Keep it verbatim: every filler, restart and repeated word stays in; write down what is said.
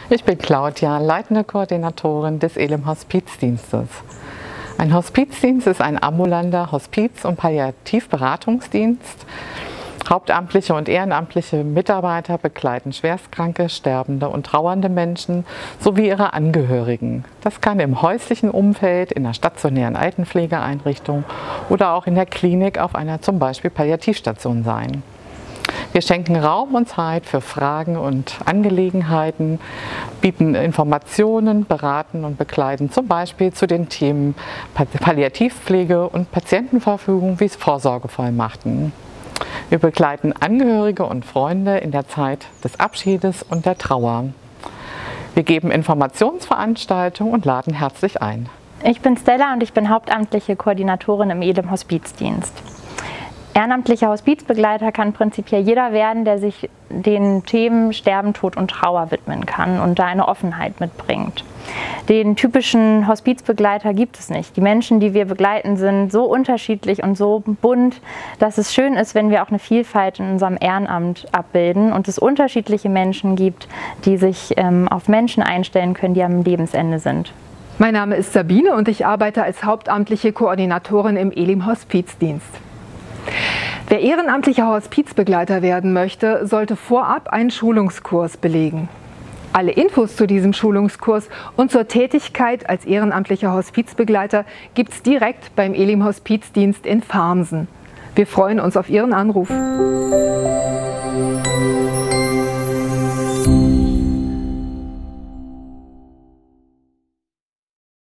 Ich bin Claudia, leitende Koordinatorin des Elim Hospizdienstes. Ein Hospizdienst ist ein ambulanter Hospiz- und Palliativberatungsdienst. Hauptamtliche und ehrenamtliche Mitarbeiter begleiten schwerstkranke, sterbende und trauernde Menschen sowie ihre Angehörigen. Das kann im häuslichen Umfeld, in einer stationären Altenpflegeeinrichtung oder auch in der Klinik auf einer zum Beispiel Palliativstation sein. Wir schenken Raum und Zeit für Fragen und Angelegenheiten, bieten Informationen, beraten und begleiten zum Beispiel zu den Themen Palliativpflege und Patientenverfügung wie Vorsorgevollmachten. Wir begleiten Angehörige und Freunde in der Zeit des Abschiedes und der Trauer. Wir geben Informationsveranstaltungen und laden herzlich ein. Ich bin Stella und ich bin hauptamtliche Koordinatorin im Elim Hospizdienst. Ehrenamtlicher Hospizbegleiter kann prinzipiell jeder werden, der sich den Themen Sterben, Tod und Trauer widmen kann und da eine Offenheit mitbringt. Den typischen Hospizbegleiter gibt es nicht. Die Menschen, die wir begleiten, sind so unterschiedlich und so bunt, dass es schön ist, wenn wir auch eine Vielfalt in unserem Ehrenamt abbilden und es unterschiedliche Menschen gibt, die sich ähm, auf Menschen einstellen können, die am Lebensende sind. Mein Name ist Sabine und ich arbeite als hauptamtliche Koordinatorin im Elim Hospizdienst. Wer ehrenamtlicher Hospizbegleiter werden möchte, sollte vorab einen Schulungskurs belegen. Alle Infos zu diesem Schulungskurs und zur Tätigkeit als ehrenamtlicher Hospizbegleiter gibt es direkt beim Elim Hospizdienst in Farmsen. Wir freuen uns auf Ihren Anruf.